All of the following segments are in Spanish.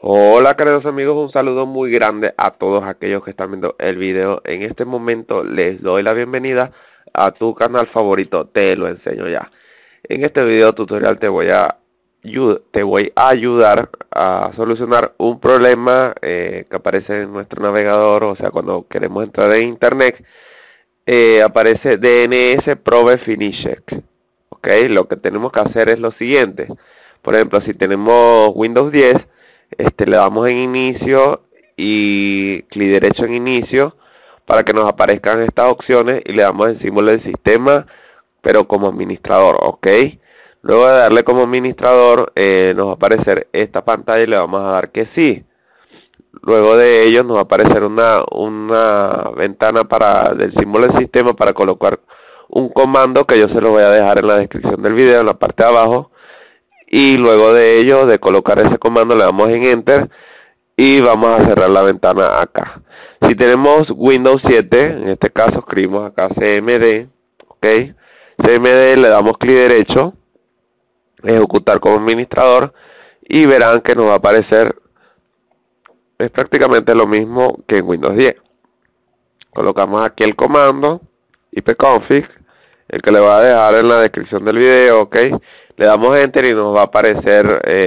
Hola queridos amigos, un saludo muy grande a todos aquellos que están viendo el video. En este momento les doy la bienvenida a tu canal favorito, Te lo enseño ya. En este video tutorial te voy a ayudar a solucionar un problema que aparece en nuestro navegador. O sea, cuando queremos entrar en internet, aparece DNS Probe Finisher. Ok, lo que tenemos que hacer es lo siguiente. Por ejemplo, si tenemos Windows 10, le damos en inicio y clic derecho en inicio para que nos aparezcan estas opciones y le damos el símbolo del sistema, pero como administrador. Ok, luego de darle como administrador, nos va a aparecer esta pantalla y le vamos a dar que sí. Luego de ello nos va a aparecer una ventana del símbolo del sistema para colocar un comando que yo se lo voy a dejar en la descripción del video en la parte de abajo. Y luego de ello, de colocar ese comando, le damos en enter y vamos a cerrar la ventana acá. Si tenemos Windows 7, en este caso escribimos acá cmd, ok, cmd, le damos clic derecho, ejecutar como administrador y verán que nos va a aparecer, es prácticamente lo mismo que en Windows 10. Colocamos aquí el comando ipconfig, el que le va a dejar en la descripción del video, ok, le damos enter y nos va a aparecer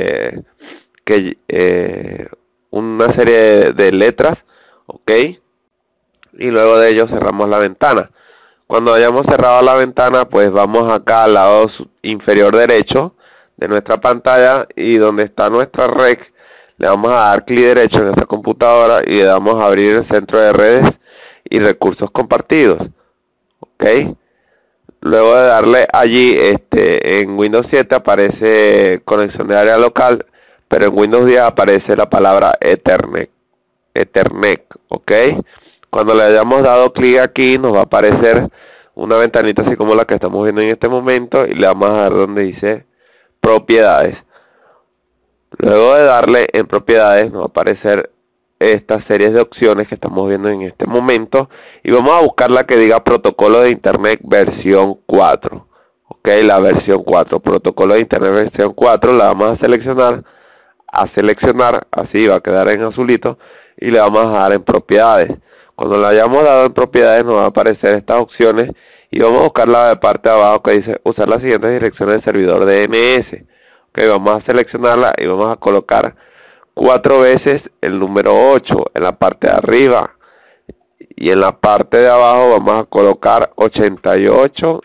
una serie de letras, ok, y luego de ello cerramos la ventana. Cuando hayamos cerrado la ventana, pues vamos acá al lado inferior derecho de nuestra pantalla y donde está nuestra red, le vamos a dar clic derecho en esta computadora y le damos a abrir el centro de redes y recursos compartidos, ok. Luego de darle allí, en Windows 7 aparece conexión de área local, pero en Windows 10 aparece la palabra Ethernet, ok. Cuando le hayamos dado clic aquí, nos va a aparecer una ventanita así como la que estamos viendo en este momento y le vamos a dar donde dice propiedades. Luego de darle en propiedades, nos va a aparecer estas series de opciones que estamos viendo en este momento y vamos a buscar la que diga protocolo de internet versión 4. Ok, la versión 4, protocolo de internet versión 4, la vamos a seleccionar, así va a quedar en azulito y le vamos a dar en propiedades. Cuando le hayamos dado en propiedades nos va a aparecer estas opciones y vamos a buscar la de parte de abajo que dice usar las siguientes direcciones de servidor DNS. Ok, vamos a seleccionarla y vamos a colocar 4 veces el número 8 en la parte de arriba y en la parte de abajo vamos a colocar 88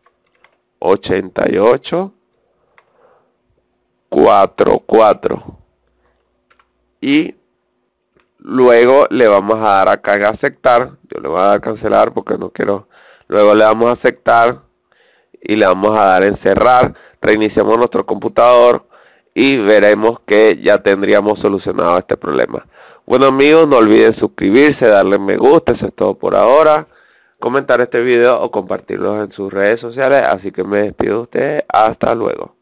44 y luego le vamos a dar acá en aceptar. Yo le voy a dar cancelar porque no quiero. Luego le damos a aceptar y le vamos a dar en cerrar. Reiniciamos nuestro computador y veremos que ya tendríamos solucionado este problema. Bueno amigos, no olviden suscribirse, darle me gusta, eso es todo por ahora. Comentar este video o compartirlo en sus redes sociales. Así que me despido de ustedes, hasta luego.